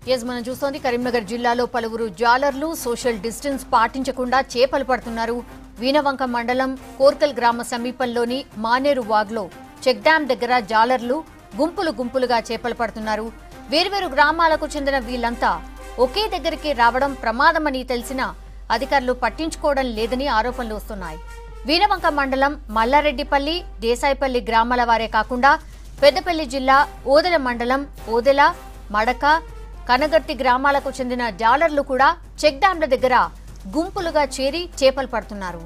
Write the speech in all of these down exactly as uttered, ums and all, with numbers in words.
Yes మనం చూస్తోంది కరీంనగర్ జిల్లాలో పలువురు జాలర్లు సోషల్ డిస్టెన్స్ పాటించకుండా చేపలు పడుతున్నారు. వీణవంక మండలం కోర్కల్ గ్రామ సమీపంలోని మానేరు వాగ్లో చెక్ డ్యాం దగ్గర జాలర్లు గుంపులు గుంపులుగా చేపలు పడుతున్నారు. వేర్వేరు గ్రామాలకు చెందిన వీళ్లంతా ఒకే దగ్గరికి రావడం ప్రమాదమని తెలిసినా అధికారులు పట్టించుకోవడం లేదని ఆరోపణలు వస్తున్నాయి. వీణవంక మండలం మల్లారెడ్డిపల్లి దేశాయిపల్లి గ్రామాల వారే కాకుండా పెద్దపల్లి జిల్లా ఓదెల మండలం ఓదెల మడక కనగర్తి గ్రామాలకు చెందిన జాలర్లు కూడా చెక్ డ్యాంల దగ్గర గుంపులుగా చేరి చేపలు పడుతున్నారు.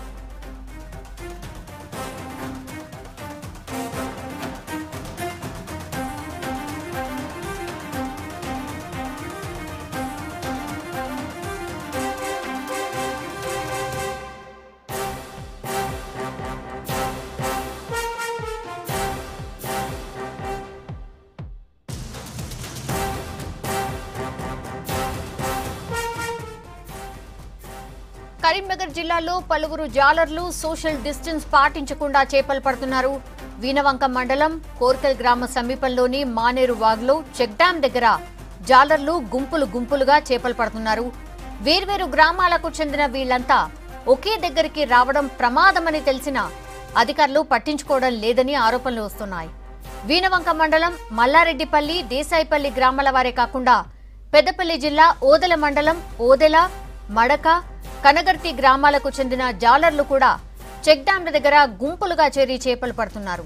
కరీంనగర్ జిల్లాలో పలువురు జాలర్లు సోషల్ డిస్టెన్స్ పాటించకుండా చేపలు పడుతున్నారు. వీణవంక మండలం కోర్కల్ గ్రామ సమీపంలోని మానేరు వాగ్లో చెక్ డ్యాం దగ్గర జాలర్లు గుంపులు గుంపులుగా చేపలు పడుతున్నారు. వేర్వేరు గ్రామాలకు చెందిన వీళ్లంతా ఒకే దగ్గరికి రావడం ప్రమాదమని తెలిసినా అధికారులు పట్టించుకోవడం లేదని ఆరోపణలు వస్తున్నాయి. వీణవంక మండలం మల్లారెడ్డిపల్లి దేశాయిపల్లి గ్రామాల వారే కాకుండా పెద్దపల్లి జిల్లా ఓదెల మండలం ఓదెల మడక కనగర్తి గ్రామాలకు చెందిన జాలర్లు కూడా చెక్ డ్యాంల దగ్గర గుంపులుగా చేరి చేపలు పడుతున్నారు.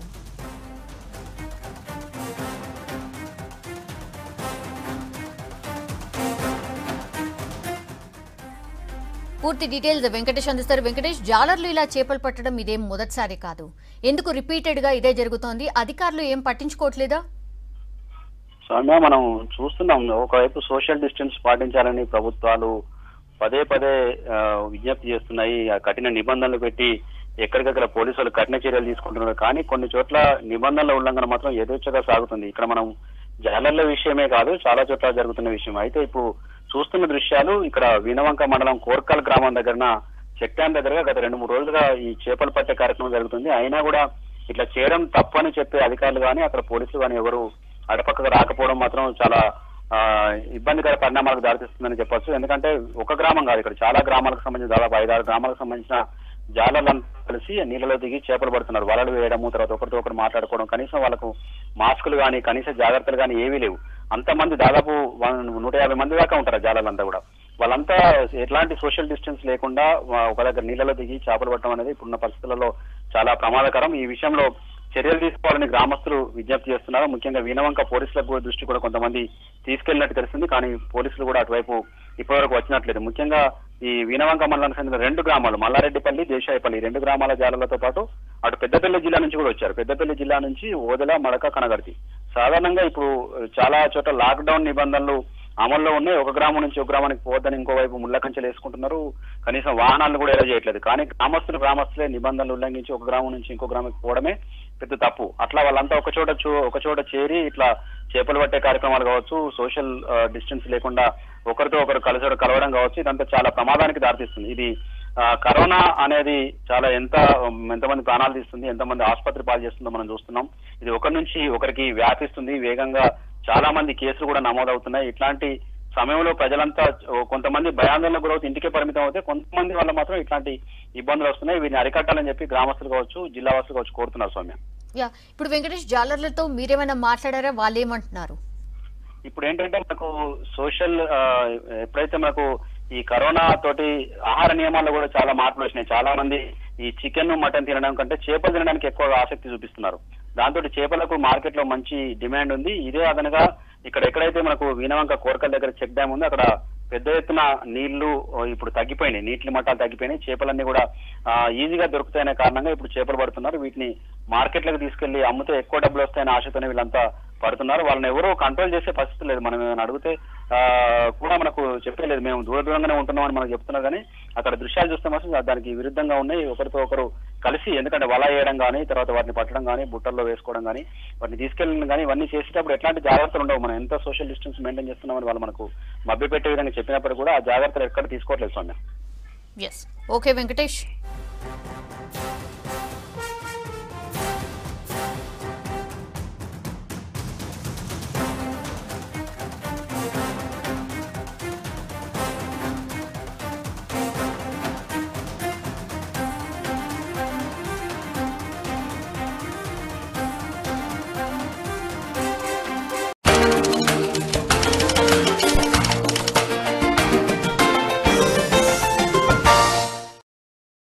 పూర్తి డీటెయిల్స్ వెంకటేష్ అందిస్తారు. వెంకటేష్, జాలర్లు ఇలా చేపలు పట్టడం ఇదేం మొదటిసారి కాదు, ఎందుకు రిపీటెడ్ గా ఇదే జరుగుతోంది? అధికారులు ఏం పట్టించుకోవట్లేదా? సౌమ్య, మనం చూస్తున్నాం ఒకవైపు సోషల్ డిస్టెన్స్ పాటించాలని ప్రభుత్వాలు పదే పదే విజ్ఞప్తి చేస్తున్నాయి. కఠిన నిబంధనలు పెట్టి ఎక్కడికక్కడ పోలీసులు కఠిన చర్యలు తీసుకుంటున్నారు. కానీ కొన్ని చోట్ల నిబంధనల ఉల్లంఘన మాత్రం యథేచ్ఛగా సాగుతుంది. ఇక్కడ మనం జాలర్ల విషయమే కాదు, చాలా చోట్ల జరుగుతున్న విషయం. అయితే ఇప్పుడు చూస్తున్న దృశ్యాలు ఇక్కడ వీణవంక మండలం కోర్కల్ గ్రామం దగ్గర చెక్ డ్యాం దగ్గరగా గత రెండు మూడు రోజులుగా ఈ చేపలు పట్టే కార్యక్రమం జరుగుతుంది. అయినా కూడా ఇట్లా చేయడం తప్పని చెప్పే అధికారులు కానీ అక్కడ పోలీసులు కానీ ఎవరు అడపక్కగా రాకపోవడం మాత్రం చాలా ఆ ఇబ్బందికర పరిణామాలకు దారితీస్తుందని చెప్పొచ్చు. ఎందుకంటే ఒక గ్రామం కాదు, ఇక్కడ చాలా గ్రామాలకు సంబంధించిన దాదాపు ఐదారు గ్రామాలకు సంబంధించిన జాలర్లను కలిసి నీళ్ళలో దిగి చేపలు పడుతున్నారు. వలలు వేయడము, తర్వాత ఒకరితో ఒకరు మాట్లాడుకోవడం, కనీసం వాళ్ళకు మాస్కులు కానీ కనీస జాగ్రత్తలు కానీ ఏవీ లేవు. అంతమంది దాదాపు నూట యాభై మంది దాకా ఉంటారు జాలర్లంతా కూడా. వాళ్ళంతా ఎట్లాంటి సోషల్ డిస్టెన్స్ లేకుండా ఒక దగ్గర నీళ్ళలో దిగి చేపలు పట్టడం అనేది ఇప్పుడున్న పరిస్థితులలో చాలా ప్రమాదకరం. ఈ విషయంలో చర్యలు తీసుకోవాలని గ్రామస్తులు విజ్ఞప్తి చేస్తున్నారు. ముఖ్యంగా వీణవంక పోలీసులకు దృష్టి కూడా కొంతమంది తీసుకెళ్లినట్టు తెలిసింది. కానీ పోలీసులు కూడా అటువైపు ఇప్పటివరకు వచ్చినట్లేదు. ముఖ్యంగా ఈ వీణవంక మండలానికి చెందిన రెండు గ్రామాలు మల్లారెడ్డిపల్లి దేశాయిపల్లి రెండు గ్రామాల జాలర్లతో పాటు అటు పెద్దపల్లి జిల్లా నుంచి కూడా వచ్చారు. పెద్దపల్లి జిల్లా నుంచి ఓదెల మడక కనగర్తి. సాధారణంగా ఇప్పుడు చాలా చోట్ల లాక్డౌన్ నిబంధనలు అమల్లో ఉన్నాయి. ఒక గ్రామం నుంచి ఒక గ్రామానికి పోవద్దని ఇంకోవైపు ముళ్ళ కంచెలు వేసుకుంటున్నారు. కనీసం వాహనాలను కూడా ఎలా చేయట్లేదు. కానీ గ్రామస్తులు గ్రామస్తులే నిబంధనలు ఉల్లంఘించి ఒక గ్రామం నుంచి ఇంకో గ్రామానికి పోవడమే పెద్ద తప్పు. అట్లా వాళ్ళంతా ఒక చోట ఒక చోట చేరి ఇట్లా చేపలు పట్టే కార్యక్రమాలు కావచ్చు, సోషల్ డిస్టెన్స్ లేకుండా ఒకరితో ఒకరు కలిసి కలవడం కావచ్చు, ఇదంతా చాలా ప్రమాదానికి దారితీస్తుంది. ఇది కరోనా అనేది చాలా ఎంత ఎంతమంది ప్రాణాలు తీస్తుంది, ఎంతమంది ఆసుపత్రి పాలు చేస్తుందో మనం చూస్తున్నాం. ఇది ఒకరి నుంచి ఒకరికి వ్యాపిస్తుంది. వేగంగా చాలా మంది కేసులు కూడా నమోదవుతున్నాయి. ఇట్లాంటి సమయంలో ప్రజలంతా కొంతమంది భయాందోళనకు గురవుతూ ఇంటికే పరిమితం అవుతే, కొంతమంది వల్ల మాత్రం ఇట్లాంటి ఇబ్బందులు వస్తున్నాయి. వీరిని అరికట్టాలని చెప్పి గ్రామస్తులు కావచ్చు, జిల్లా వాసులు కావచ్చు కోరుతున్నారు. సౌమ్య, ఇప్పుడు వెంకటేష్, జాలర్లతో మీరేమైనా మాట్లాడారా? వాళ్ళు ఏమంటున్నారు? ఇప్పుడు ఏంటంటే మనకు సోషల్ ఎప్పుడైతే మనకు ఈ కరోనా తోటి ఆహార నియమాల్లో కూడా చాలా మార్పులు వచ్చినాయి. చాలా మంది ఈ చికెన్ మటన్ తినడం కంటే చేపలు తినడానికి ఎక్కువగా ఆసక్తి చూపిస్తున్నారు. దాంతో చేపలకు మార్కెట్ లో మంచి డిమాండ్ ఉంది. ఇదే అదనగా ఇక్కడ ఎక్కడైతే మనకు వీణవంక కోర్కల్ దగ్గర చెక్ డ్యామ్ ఉంది, అక్కడ పెద్ద ఎత్తున నీళ్లు ఇప్పుడు తగ్గిపోయినాయి, నీటి మట్టాలు తగ్గిపోయినాయి. చేపలన్నీ కూడా ఈజీగా దొరుకుతాయనే కారణంగా ఇప్పుడు చేపలు పడుతున్నారు. వీటిని మార్కెట్లకు తీసుకెళ్లి అమ్మితే ఎక్కువ డబ్బులు వస్తాయనే ఆశతోనే వీళ్ళంతా పడుతున్నారు. వాళ్ళని ఎవరో కంట్రోల్ చేసే పరిస్థితి లేదు. మనం ఏమైనా అడిగితే ఆ కూడా మనకు చెప్పలేదు, మేము దూర దూరంగానే ఉంటున్నామని మనకు చెప్తున్నారు. కానీ అక్కడ దృశ్యాలు చూస్తే మాత్రం దానికి విరుద్ధంగా ఉన్నాయి. ఒకరితో ఒకరు కలిసి, ఎందుకంటే వల వేయడం కానీ, తర్వాత వాటిని పట్టడం కానీ, బుట్టల్లో వేసుకోవడం కానీ, వాటిని తీసుకెళ్ళడం కానీ, ఇవన్నీ చేసేటప్పుడు ఎట్లాంటి జాగ్రత్తలు ఉండవు. మనం ఎంత సోషల్ డిస్టెన్స్ మెయింటైన్ చేస్తున్నామని వాళ్ళు మనకు మభ్య పెట్టే విధంగా చెప్పినప్పుడు కూడా ఆ జాగ్రత్తలు ఎక్కడ తీసుకోవట్లేదు. స్వామి, ఓకే వెంకటేష్.